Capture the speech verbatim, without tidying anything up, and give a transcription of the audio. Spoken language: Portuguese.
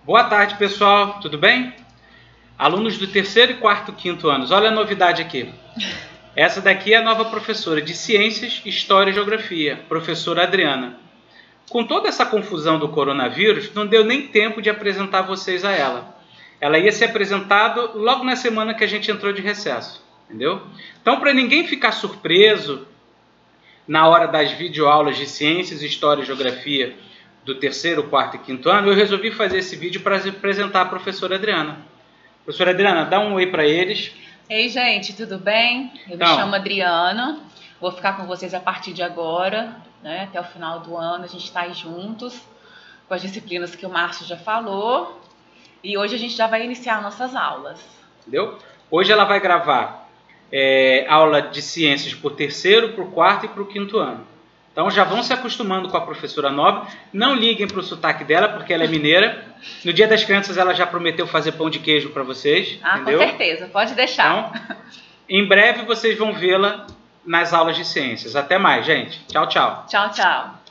Boa tarde, pessoal. Tudo bem? Alunos do terceiro e quarto, quinto anos. Olha a novidade aqui. Essa daqui é a nova professora de Ciências, História e Geografia, professora Adriana. Com toda essa confusão do coronavírus, não deu nem tempo de apresentar vocês a ela. Ela ia ser apresentada logo na semana que a gente entrou de recesso, entendeu? Então, para ninguém ficar surpreso na hora das videoaulas de Ciências, História e Geografia do terceiro, quarto e quinto ano, eu resolvi fazer esse vídeo para apresentar a professora Adriana. Professora Adriana, dá um oi para eles. Ei, gente, tudo bem? Eu então, me chamo Adriana, vou ficar com vocês a partir de agora, né? Até o final do ano, a gente está aí juntos com as disciplinas que o Márcio já falou. E hoje a gente já vai iniciar nossas aulas. Entendeu? Hoje ela vai gravar é, aula de ciências para o terceiro, para o quarto e para o quinto ano. Então já vão se acostumando com a professora nova. Não liguem para o sotaque dela, porque ela é mineira. No Dia das Crianças ela já prometeu fazer pão de queijo para vocês. Ah, entendeu? Com certeza, pode deixar. Então, em breve vocês vão vê-la nas aulas de ciências. Até mais, gente. Tchau, tchau. Tchau, tchau.